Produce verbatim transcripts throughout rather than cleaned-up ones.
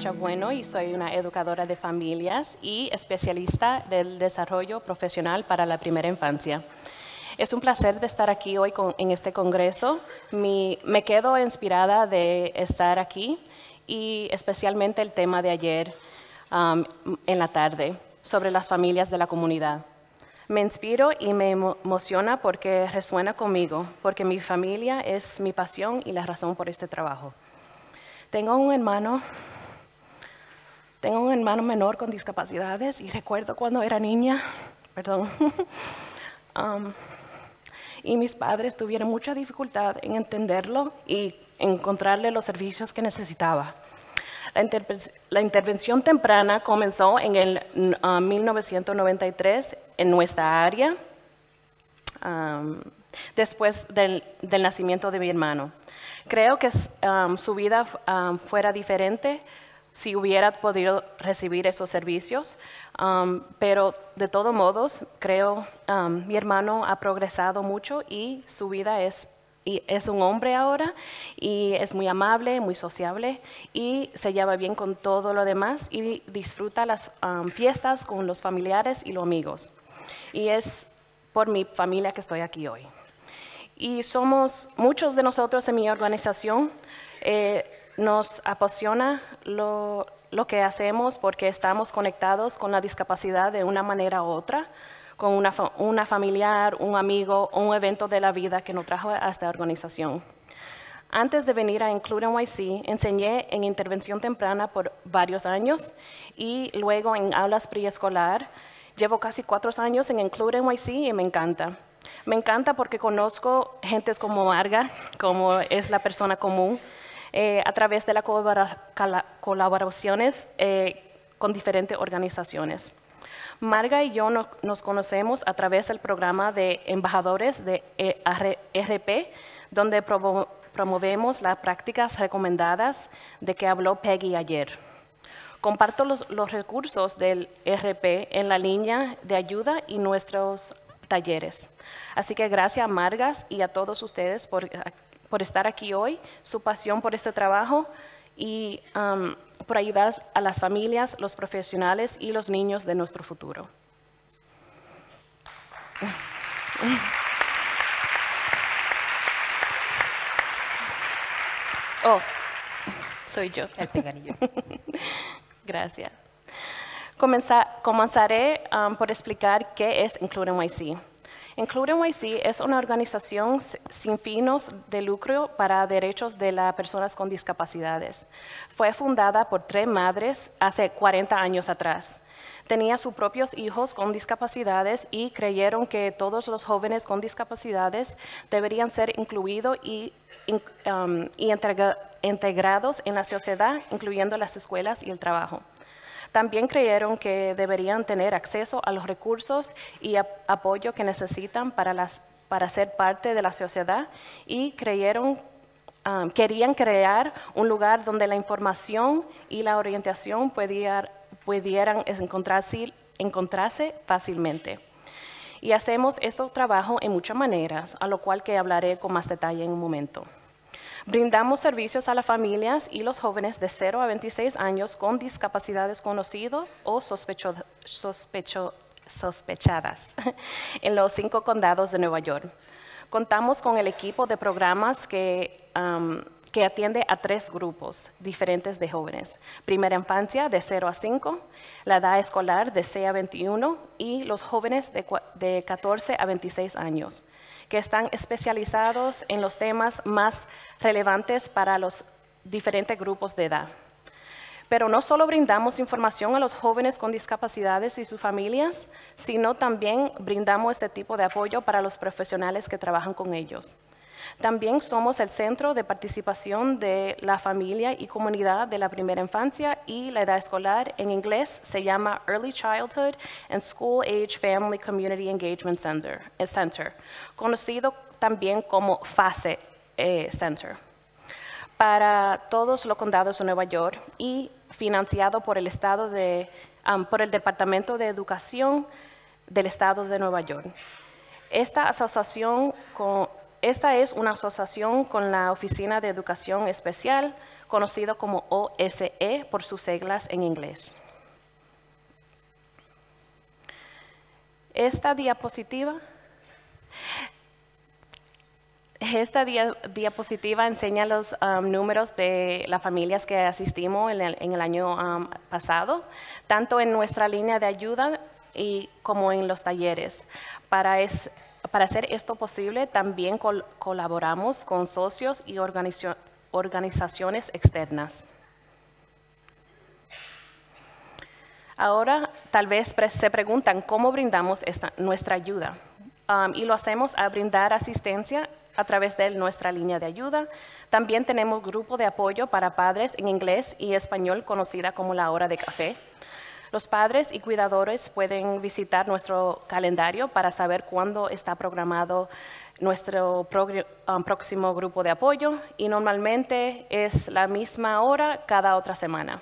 Natasha Bueno y soy una educadora de familias y especialista del desarrollo profesional para la primera infancia. Es un placer de estar aquí hoy con, en este congreso. Mi, me quedo inspirada de estar aquí y especialmente el tema de ayer um, en la tarde sobre las familias de la comunidad. Me inspiro y me emociona porque resuena conmigo, porque mi familia es mi pasión y la razón por este trabajo. Tengo un hermano, tengo un hermano menor con discapacidades y recuerdo cuando era niña, perdón, um, y mis padres tuvieron mucha dificultad en entenderlo y encontrarle los servicios que necesitaba. La, interve la intervención temprana comenzó en el uh, mil novecientos noventa y tres en nuestra área, um, después del, del nacimiento de mi hermano. Creo que um, su vida um, fuera diferente si hubiera podido recibir esos servicios, um, pero de todos modos, creo que um, mi hermano ha progresado mucho y su vida es, y es un hombre ahora y es muy amable, muy sociable y se lleva bien con todo lo demás y disfruta las um, fiestas con los familiares y los amigos. Y es por mi familia que estoy aquí hoy. Y somos, muchos de nosotros en mi organización, eh, nos apasiona lo, lo que hacemos porque estamos conectados con la discapacidad de una manera u otra, con una, una familiar, un amigo o un evento de la vida que nos trajo a esta organización. Antes de venir a Include N Y C, enseñé en intervención temprana por varios años y luego en aulas preescolar. Llevo casi cuatro años en Include N Y C y me encanta. Me encanta porque conozco gentes como Marga, como es la persona común, eh, a través de las colaboraciones eh, con diferentes organizaciones. Marga y yo no, nos conocemos a través del programa de embajadores de R P, donde promo, promovemos las prácticas recomendadas de que habló Peggy ayer. Comparto los, los recursos del R P en la línea de ayuda y nuestros talleres. Así que gracias a Margas y a todos ustedes por, por estar aquí hoy, su pasión por este trabajo y um, por ayudar a las familias, los profesionales y los niños de nuestro futuro. Oh, soy yo. El pinganillo. Gracias. Comenzar, comenzaré um, por explicar qué es Include N Y C. Include N Y C es una organización sin fines de lucro para derechos de las personas con discapacidades. Fue fundada por tres madres hace cuarenta años atrás. Tenía sus propios hijos con discapacidades y creyeron que todos los jóvenes con discapacidades deberían ser incluidos y, um, y integra integrados en la sociedad, incluyendo las escuelas y el trabajo. También creyeron que deberían tener acceso a los recursos y a apoyo que necesitan para, las, para ser parte de la sociedad y creyeron, um, querían crear un lugar donde la información y la orientación pudiera, pudieran encontrarse, encontrarse fácilmente. Y hacemos este trabajo en muchas maneras, a lo cual que hablaré con más detalle en un momento. Brindamos servicios a las familias y los jóvenes de cero a veintiséis años con discapacidades conocidas o sospecho, sospecho, sospechadas en los cinco condados de Nueva York. Contamos con el equipo de programas que, um, que atiende a tres grupos diferentes de jóvenes. Primera infancia de cero a cinco, la edad escolar de seis a veintiuno y los jóvenes de, de catorce a veintiséis años, que están especializados en los temas más relevantes para los diferentes grupos de edad. Pero no solo brindamos información a los jóvenes con discapacidades y sus familias, sino también brindamos este tipo de apoyo para los profesionales que trabajan con ellos. También somos el centro de participación de la familia y comunidad de la primera infancia y la edad escolar. En inglés se llama Early Childhood and School Age Family Community Engagement Center, Center conocido también como FACE eh, Center, para todos los condados de Nueva York y financiado por el, estado de, um, por el Departamento de Educación del Estado de Nueva York. Esta asociación con Esta es una asociación con la Oficina de Educación Especial, conocido como O S E por sus siglas en inglés. Esta diapositiva, esta dia, diapositiva enseña los um, números de las familias que asistimos en el, en el año um, pasado, tanto en nuestra línea de ayuda y como en los talleres. Para, es, para hacer esto posible, también col colaboramos con socios y organizaciones organizaciones externas. Ahora, tal vez se preguntan cómo brindamos esta, nuestra ayuda. Um, y lo hacemos a brindar asistencia a través de nuestra línea de ayuda. También tenemos grupo de apoyo para padres en inglés y español, conocida como la hora de café. Los padres y cuidadores pueden visitar nuestro calendario para saber cuándo está programado nuestro um, próximo grupo de apoyo, y normalmente es la misma hora cada otra semana.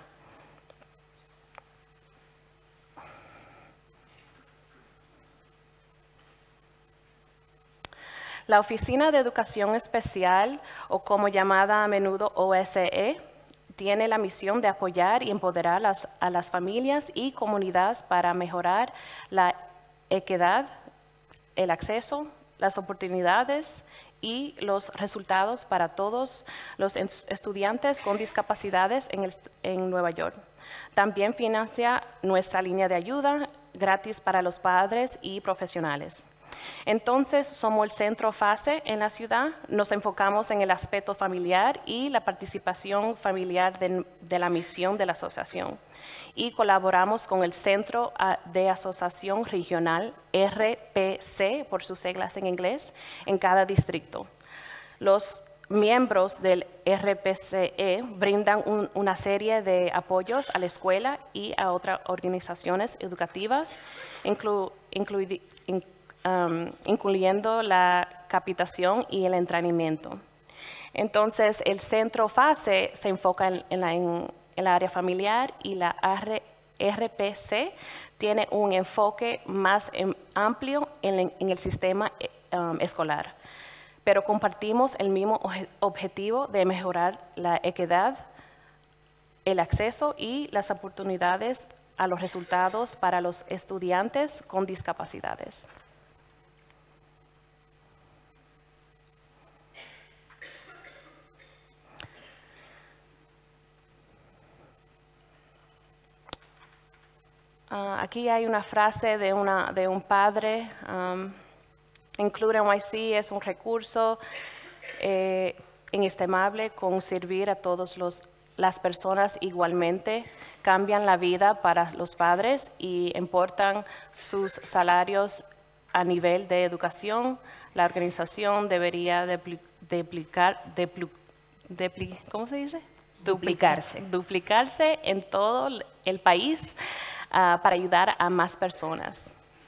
La Oficina de Educación Especial, o como llamada a menudo O S E, tiene la misión de apoyar y empoderar las, a las familias y comunidades para mejorar la equidad, el acceso, las oportunidades y los resultados para todos los estudiantes con discapacidades en, el, en Nueva York. También financia nuestra línea de ayuda gratis para los padres y profesionales. Entonces, somos el centro FASE en la ciudad. Nos enfocamos en el aspecto familiar y la participación familiar de, de la misión de la asociación. Y colaboramos con el Centro de Asociación Regional, R P C, por sus siglas en inglés, en cada distrito. Los miembros del R P C E brindan un, una serie de apoyos a la escuela y a otras organizaciones educativas, inclu, inclu, in, Um, incluyendo la capacitación y el entrenamiento. Entonces, el centro FASE se enfoca en, en, la, en, en la área familiar, y la R P C tiene un enfoque más en, amplio en, en el sistema um, escolar. Pero compartimos el mismo objetivo de mejorar la equidad, el acceso y las oportunidades a los resultados para los estudiantes con discapacidades. Uh, aquí hay una frase de, una, de un padre. Um, Include N Y C es un recurso eh, inestimable con servir a todas las personas igualmente. Cambian la vida para los padres y importan sus salarios a nivel de educación. La organización debería duplicar, dupli, ¿cómo se dice? Duplicarse. Duplicarse en todo el país. Uh, para ayudar a más personas.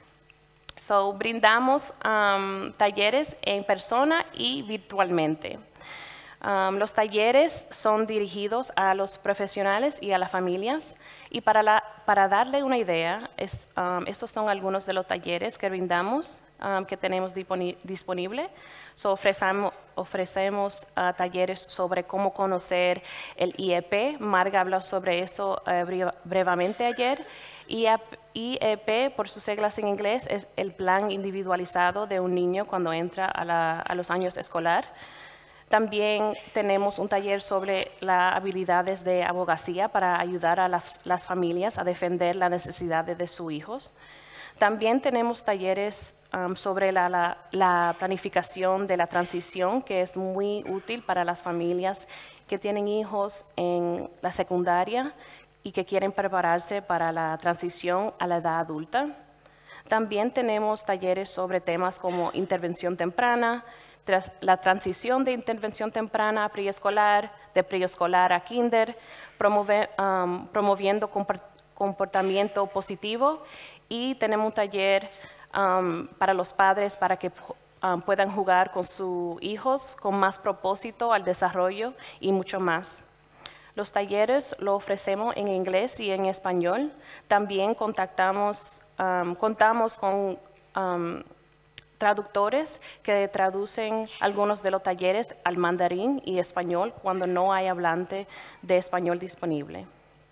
So, brindamos um, talleres en persona y virtualmente. Um, los talleres son dirigidos a los profesionales y a las familias. Y para, la, para darle una idea, es, um, estos son algunos de los talleres que brindamos, um, que tenemos disponible. So, ofrecemos ofrecemos uh, talleres sobre cómo conocer el I E P. Marga habló sobre eso uh, brevemente ayer. I E P, por sus siglas en inglés, es el plan individualizado de un niño cuando entra a, la, a los años escolar. También tenemos un taller sobre las habilidades de abogacía para ayudar a las, las familias a defender las necesidades de sus hijos. También tenemos talleres um, sobre la, la, la planificación de la transición, que es muy útil para las familias que tienen hijos en la secundaria y que quieren prepararse para la transición a la edad adulta. También tenemos talleres sobre temas como intervención temprana, tras la transición de intervención temprana a preescolar, de preescolar a kinder, promove, um, promoviendo comportamiento positivo, y tenemos un taller um, para los padres para que um, puedan jugar con sus hijos con más propósito al desarrollo y mucho más. Los talleres lo ofrecemos en inglés y en español. También contactamos, um, contamos con um, traductores que traducen algunos de los talleres al mandarín y español cuando no hay hablante de español disponible.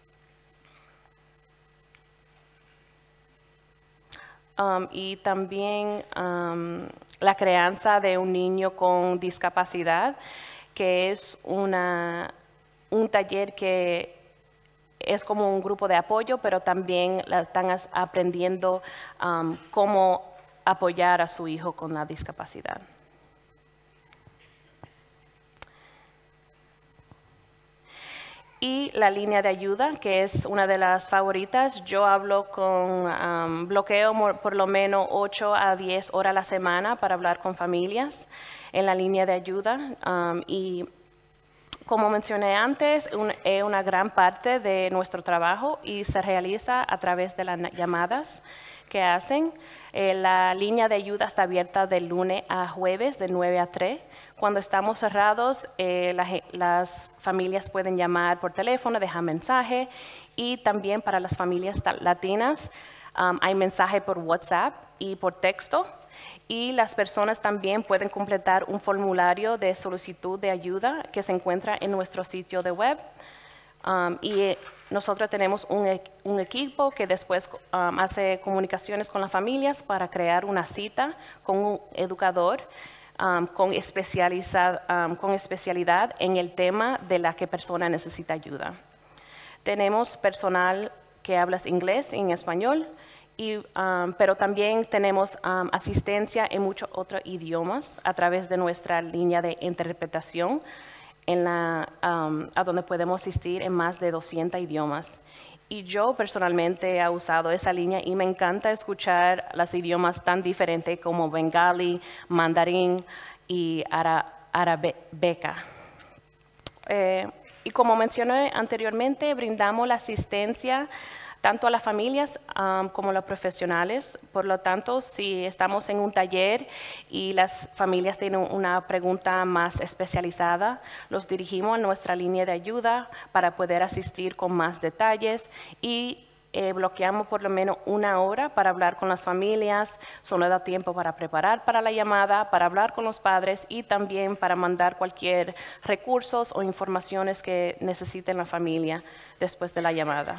Um, y también um, la crianza de un niño con discapacidad, que es una, un taller que es como un grupo de apoyo, pero también la están aprendiendo um, cómo apoyar a su hijo con la discapacidad. Y la línea de ayuda, que es una de las favoritas. Yo hablo con um, bloqueo por lo menos ocho a diez horas a la semana para hablar con familias en la línea de ayuda. Um, y como mencioné antes, un, es una gran parte de nuestro trabajo y se realiza a través de las llamadas que hacen. Eh, la línea de ayuda está abierta de lunes a jueves, de nueve a tres. Cuando estamos cerrados, eh, la, las familias pueden llamar por teléfono, dejar mensaje, y también para las familias latinas um, hay mensaje por WhatsApp y por texto, y las personas también pueden completar un formulario de solicitud de ayuda que se encuentra en nuestro sitio de web. Um, y nosotros tenemos un, un equipo que después um, hace comunicaciones con las familias para crear una cita con un educador Um, con, especializad, um, con especialidad en el tema de la que persona necesita ayuda. Tenemos personal que habla inglés y en español, y, um, pero también tenemos um, asistencia en muchos otros idiomas a través de nuestra línea de interpretación, en la, um, a donde podemos asistir en más de doscientos idiomas. Y yo personalmente he usado esa línea y me encanta escuchar los idiomas tan diferentes como bengalí, mandarín y ara, arabeca. Eh, y como mencioné anteriormente, brindamos la asistencia tanto a las familias um, como a los profesionales. Por lo tanto, si estamos en un taller y las familias tienen una pregunta más especializada, los dirigimos a nuestra línea de ayuda para poder asistir con más detalles, y eh, bloqueamos por lo menos una hora para hablar con las familias. Eso nos da tiempo para preparar para la llamada, para hablar con los padres y también para mandar cualquier recursos o informaciones que necesiten la familia después de la llamada.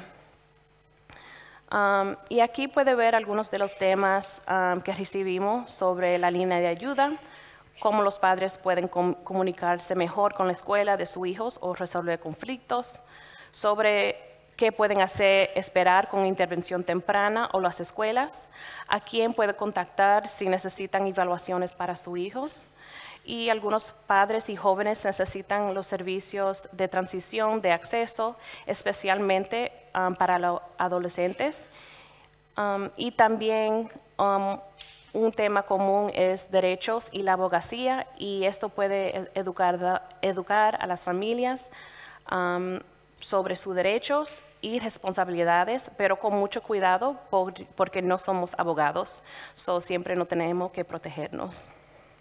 Um, y aquí puede ver algunos de los temas um, que recibimos sobre la línea de ayuda, cómo los padres pueden com comunicarse mejor con la escuela de sus hijos o resolver conflictos, sobre qué pueden hacer, esperar con intervención temprana o las escuelas, a quién puede contactar si necesitan evaluaciones para sus hijos. Y algunos padres y jóvenes necesitan los servicios de transición de acceso, especialmente um, para los adolescentes. Um, y también um, un tema común es derechos y la abogacía, y esto puede educar, educar a las familias um, sobre sus derechos y responsabilidades, pero con mucho cuidado por, porque no somos abogados, so siempre no tenemos que protegernos.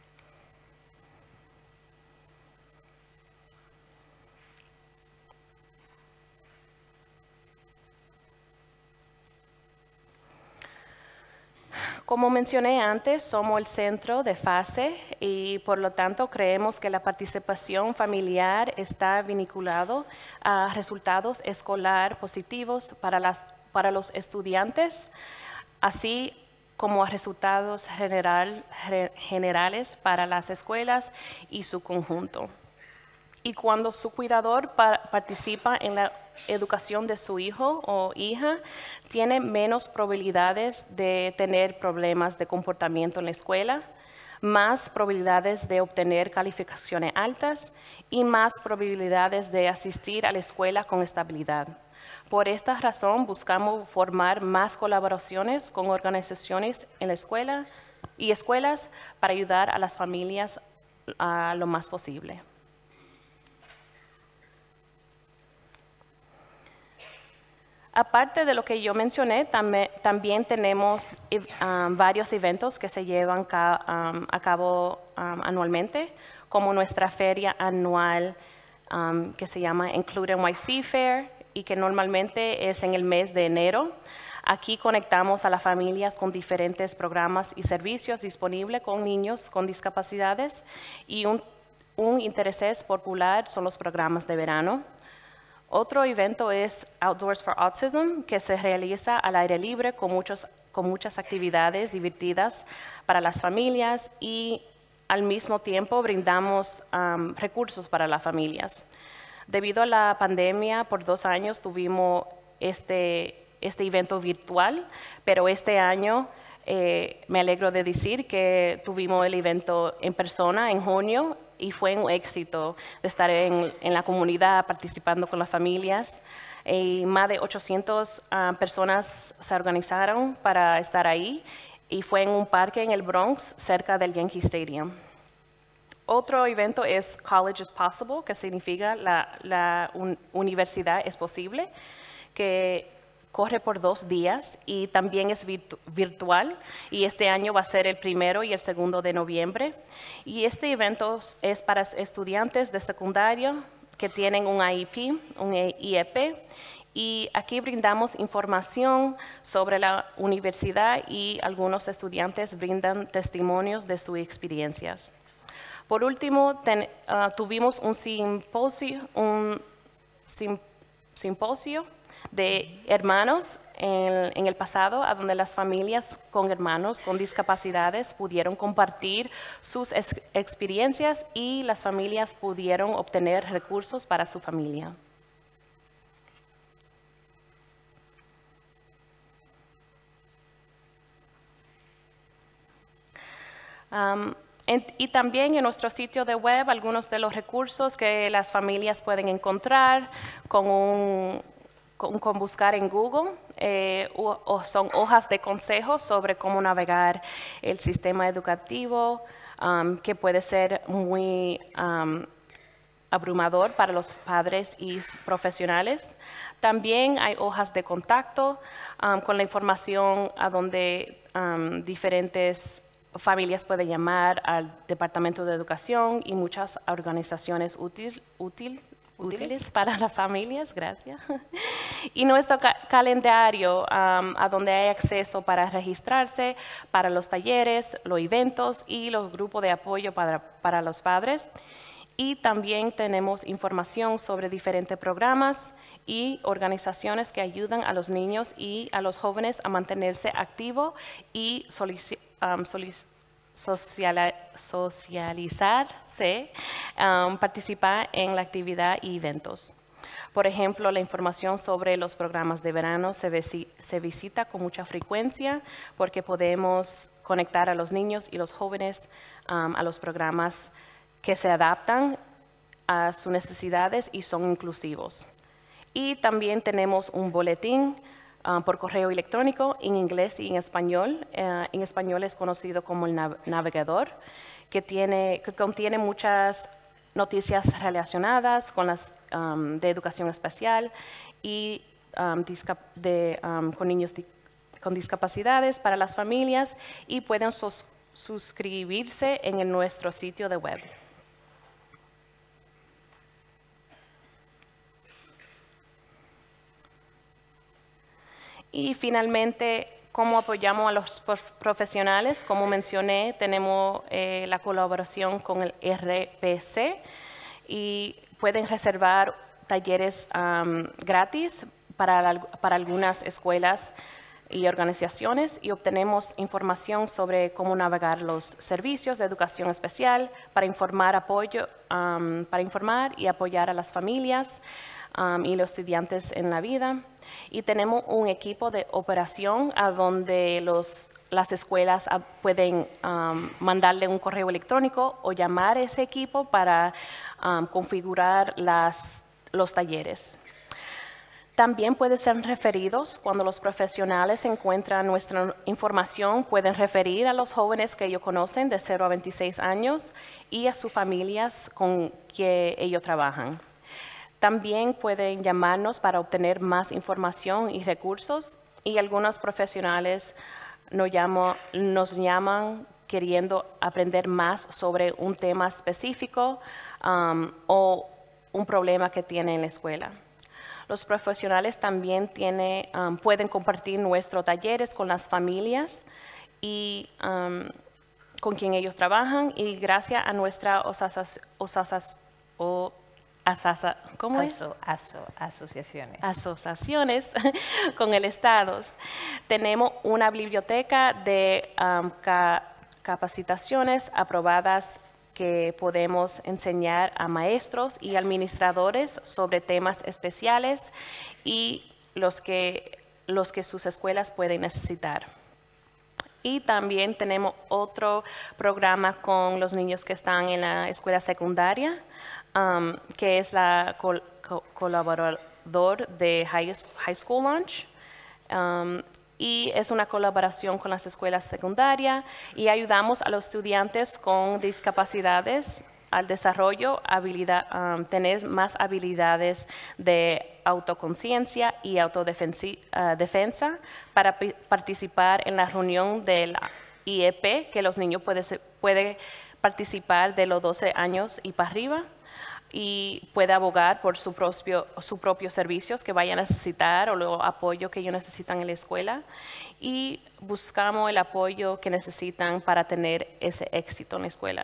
Como mencioné antes, somos el centro de FASE y por lo tanto creemos que la participación familiar está vinculado a resultados escolar positivos para, las, para los estudiantes, así como a resultados general, generales para las escuelas y su conjunto. Y cuando su cuidador pa- participa en la educación de su hijo o hija, tiene menos probabilidades de tener problemas de comportamiento en la escuela, más probabilidades de obtener calificaciones altas y más probabilidades de asistir a la escuela con estabilidad. Por esta razón, buscamos formar más colaboraciones con organizaciones en la escuela y escuelas para ayudar a las familias a lo más posible. Aparte de lo que yo mencioné, también, también tenemos um, varios eventos que se llevan ca, um, a cabo um, anualmente, como nuestra feria anual um, que se llama Include N Y C Fair y que normalmente es en el mes de enero. Aquí conectamos a las familias con diferentes programas y servicios disponibles con niños con discapacidades y un, un interés popular son los programas de verano. Otro evento es Outdoors for Autism, que se realiza al aire libre con, muchos, con muchas actividades divertidas para las familias y al mismo tiempo brindamos um, recursos para las familias. Debido a la pandemia, por dos años tuvimos este, este evento virtual, pero este año eh, me alegro de decir que tuvimos el evento en persona en junio y fue un éxito de estar en, en la comunidad participando con las familias. Y más de ochocientas uh, personas se organizaron para estar ahí y fue en un parque en el Bronx, cerca del Yankee Stadium. Otro evento es College is Possible, que significa la, la un, universidad es posible, que corre por dos días y también es virtu virtual y este año va a ser el primero y el segundo de noviembre. Y este evento es para estudiantes de secundario que tienen un I E P, un I E P, y aquí brindamos información sobre la universidad y algunos estudiantes brindan testimonios de sus experiencias. Por último, ten, uh, tuvimos un simposio, un sim, simposio de hermanos en, en el pasado, a donde las familias con hermanos con discapacidades pudieron compartir sus ex experiencias y las familias pudieron obtener recursos para su familia. Um, en, y también en nuestro sitio de web algunos de los recursos que las familias pueden encontrar con un Con, con buscar en Google, eh, o, o son hojas de consejos sobre cómo navegar el sistema educativo, um, que puede ser muy um, abrumador para los padres y profesionales. También hay hojas de contacto um, con la información a donde um, diferentes familias pueden llamar al Departamento de Educación y muchas organizaciones útiles útil, útiles para las familias, gracias. Y nuestro ca calendario, um, a donde hay acceso para registrarse para los talleres, los eventos y los grupos de apoyo para, para los padres. Y también tenemos información sobre diferentes programas y organizaciones que ayudan a los niños y a los jóvenes a mantenerse activos y um, Sociala, socializarse, um, participar en la actividad y eventos. Por ejemplo, la información sobre los programas de verano se, visi se visita con mucha frecuencia porque podemos conectar a los niños y los jóvenes um, a los programas que se adaptan a sus necesidades y son inclusivos. Y también tenemos un boletín Uh, por correo electrónico en inglés y en español. Uh, en español es conocido como el nav navegador, que, tiene, que contiene muchas noticias relacionadas con las um, de educación especial y um, de, um, con niños con discapacidades para las familias y pueden sus suscribirse en el, nuestro sitio de web. Y finalmente, ¿cómo apoyamos a los profesionales? Como mencioné, tenemos eh, la colaboración con el R P C y pueden reservar talleres um, gratis para, para algunas escuelas y organizaciones y obtenemos información sobre cómo navegar los servicios de educación especial para informar, apoyo, um, para informar y apoyar a las familias Um, y los estudiantes en la vida. Y tenemos un equipo de operación a donde los, las escuelas a, pueden um, mandarle un correo electrónico o llamar a ese equipo para um, configurar las, los talleres. También pueden ser referidos cuando los profesionales encuentran nuestra información, pueden referir a los jóvenes que ellos conocen de cero a veintiséis años y a sus familias con que ellos trabajan. También pueden llamarnos para obtener más información y recursos y algunos profesionales nos, llamo, nos llaman queriendo aprender más sobre un tema específico um, o un problema que tienen en la escuela. Los profesionales también tiene, um, pueden compartir nuestros talleres con las familias y um, con quien ellos trabajan, y gracias a nuestra osasas, osasas, o, asasa, ¿cómo aso, es? Aso, asociaciones. Asociaciones con el Estado. Tenemos una biblioteca de um, ca capacitaciones aprobadas que podemos enseñar a maestros y administradores sobre temas especiales y los que, los que sus escuelas pueden necesitar. Y también tenemos otro programa con los niños que están en la escuela secundaria, um, que es la col co colaborador de High, high School Launch. Um, y es una colaboración con las escuelas secundarias y ayudamos a los estudiantes con discapacidades al desarrollo, habilidad, um, tener más habilidades de autoconciencia y autodefensa uh, para participar en la reunión del I E P, que los niños pueden puede participar de los doce años y para arriba, y puede abogar por su propio, su propios servicios que vayan a necesitar o el apoyo que ellos necesitan en la escuela, y buscamos el apoyo que necesitan para tener ese éxito en la escuela.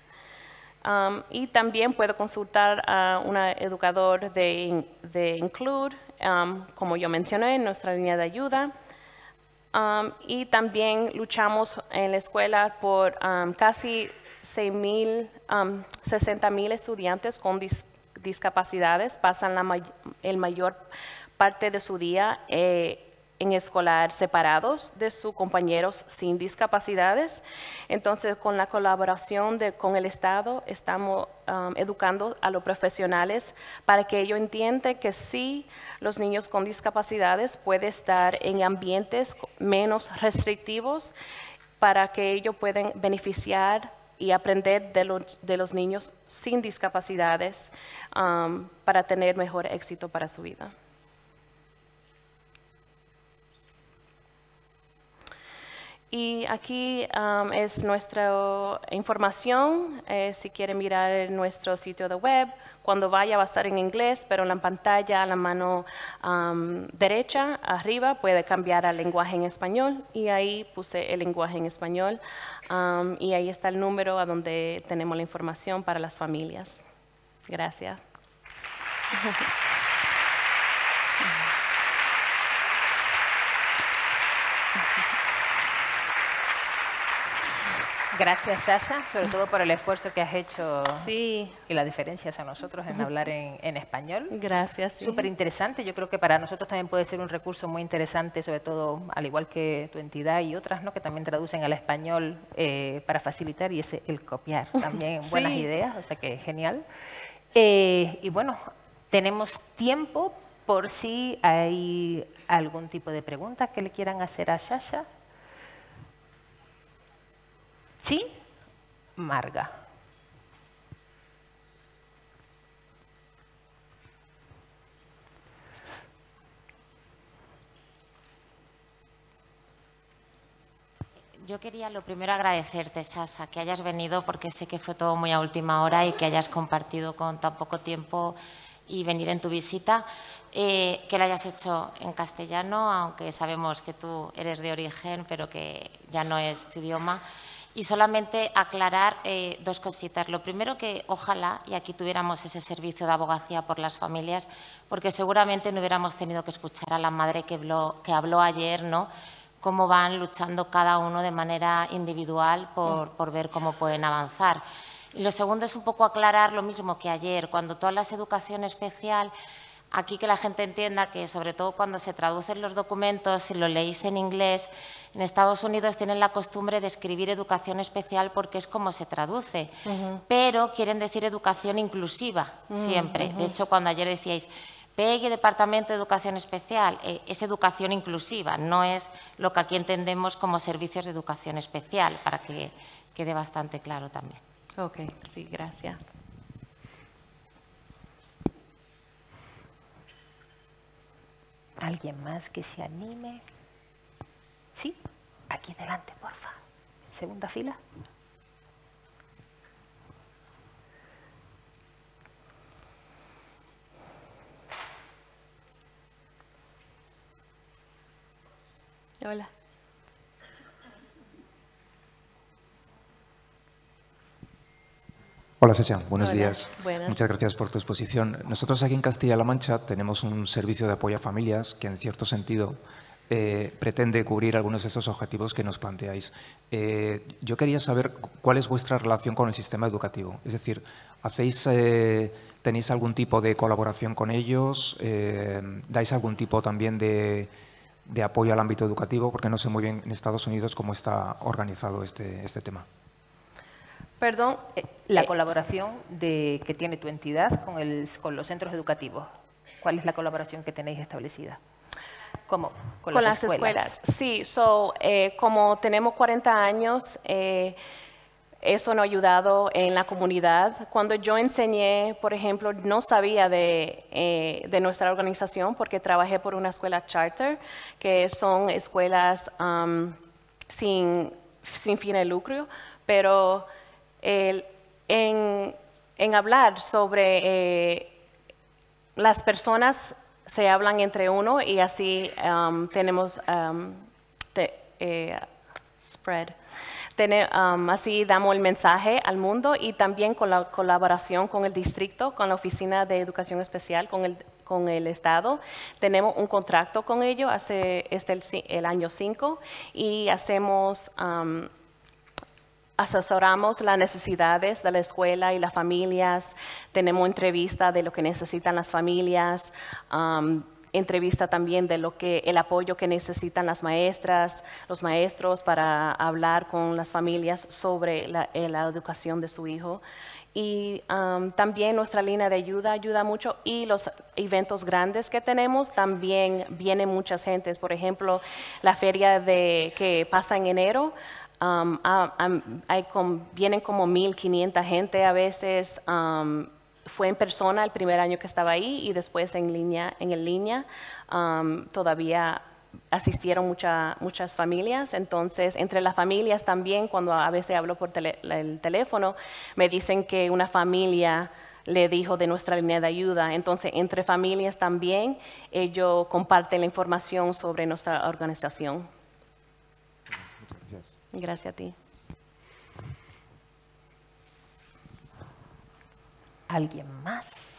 Um, y también puedo consultar a un educador de, de Include, um, como yo mencioné, en nuestra línea de ayuda. Um, y también luchamos en la escuela por um, casi sesenta mil estudiantes con dis discapacidades. Pasan la may el mayor parte de su día eh, en escolar separados de sus compañeros sin discapacidades. Entonces, con la colaboración de, con el Estado, estamos um, educando a los profesionales para que ellos entiendan que sí, los niños con discapacidades pueden estar en ambientes menos restrictivos para que ellos puedan beneficiar y aprender de los, de los niños sin discapacidades um, para tener mejor éxito para su vida. Y aquí um, es nuestra información, eh, si quieren mirar nuestro sitio de web. Cuando vaya va a estar en inglés, pero en la pantalla a la mano um, derecha, arriba, puede cambiar al lenguaje en español, y ahí puse el lenguaje en español, um, y ahí está el número a donde tenemos la información para las familias. Gracias. Gracias, Sasha, sobre todo por el esfuerzo que has hecho sí. y las diferencias a nosotros en hablar en, en español. Gracias. Sí. Súper interesante. Yo creo que para nosotros también puede ser un recurso muy interesante, sobre todo al igual que tu entidad y otras, ¿no?, que también traducen al español eh, para facilitar, y ese el copiar también sí. Buenas ideas, o sea que genial. Eh, y bueno, tenemos tiempo por si hay algún tipo de pregunta que le quieran hacer a Sasha. ¿Sí? Marga. Yo quería lo primero agradecerte, Sasha, que hayas venido, porque sé que fue todo muy a última hora y que hayas compartido con tan poco tiempo y venir en tu visita, eh, que lo hayas hecho en castellano, aunque sabemos que tú eres de origen, pero que ya no es tu idioma. Y solamente aclarar eh, dos cositas. Lo primero, que ojalá y aquí tuviéramos ese servicio de abogacía por las familias, porque seguramente no hubiéramos tenido que escuchar a la madre que habló, que habló ayer, ¿no?, cómo van luchando cada uno de manera individual por, por ver cómo pueden avanzar. Y lo segundo es un poco aclarar lo mismo que ayer, cuando tú hablas de educación especial. Aquí que la gente entienda que, sobre todo cuando se traducen los documentos, si lo leéis en inglés, en Estados Unidos tienen la costumbre de escribir educación especial porque es como se traduce, uh-huh. pero quieren decir educación inclusiva uh-huh. siempre. Uh-huh. De hecho, cuando ayer decíais P E G, Departamento de Educación Especial, eh, es educación inclusiva, no es lo que aquí entendemos como servicios de educación especial, para que quede bastante claro también. Ok, sí, gracias. ¿Alguien más que se anime? Sí, aquí delante, porfa. Segunda fila. Hola. Hola, Sasha. Buenos Hola. días. Buenas. Muchas gracias por tu exposición. Nosotros aquí en Castilla-La Mancha tenemos un servicio de apoyo a familias que, en cierto sentido, eh, pretende cubrir algunos de estos objetivos que nos planteáis. Eh, yo quería saber cuál es vuestra relación con el sistema educativo. Es decir, ¿hacéis, eh, ¿tenéis algún tipo de colaboración con ellos? Eh, ¿Dais algún tipo también de, de apoyo al ámbito educativo? Porque no sé muy bien en Estados Unidos cómo está organizado este, este tema. Perdón. Eh, la eh, colaboración de, que tiene tu entidad con, el, con los centros educativos. ¿Cuál es la colaboración que tenéis establecida? ¿Cómo? Con, con las, las escuelas. escuelas. Sí, so, eh, como tenemos cuarenta años, eh, eso nos ha ayudado en la comunidad. Cuando yo enseñé, por ejemplo, no sabía de, eh, de nuestra organización porque trabajé por una escuela charter, que son escuelas um, sin, sin fin de lucro, pero el, en, en hablar sobre eh, las personas se hablan entre uno y así um, tenemos um, te, eh, spread. Tene, um, así damos el mensaje al mundo y también con la colaboración con el distrito, con la Oficina de Educación Especial, con el, con el Estado. Tenemos un contrato con ellos hace este el, el año cinco y hacemos... Um, asesoramos las necesidades de la escuela y las familias, tenemos entrevista de lo que necesitan las familias, um, entrevista también de lo que, el apoyo que necesitan las maestras, los maestros para hablar con las familias sobre la, eh, la educación de su hijo. Y um, también nuestra línea de ayuda ayuda mucho y los eventos grandes que tenemos también vienen muchas gentes. Por ejemplo, la feria de, que pasa en enero, Um, um, hay com, vienen como mil quinientas gente a veces. Um, fue en persona el primer año que estaba ahí y después en línea, en el línea um, todavía asistieron mucha, muchas familias. Entonces, entre las familias también, cuando a veces hablo por tele, el teléfono, me dicen que una familia le dijo de nuestra línea de ayuda. Entonces, entre familias también, ellos comparten la información sobre nuestra organización. Gracias. Gracias a ti. ¿Alguien más?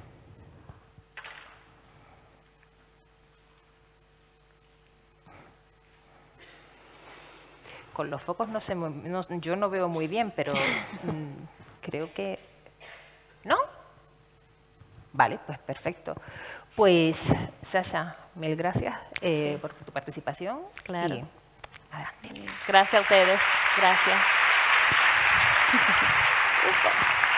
Con los focos no sé, no, yo no veo muy bien, pero mmm, creo que... ¿No? Vale, pues perfecto. Pues, Sasha, mil gracias eh, Sí. por tu participación. Claro. Y adelante. Gracias a ustedes. Gracias.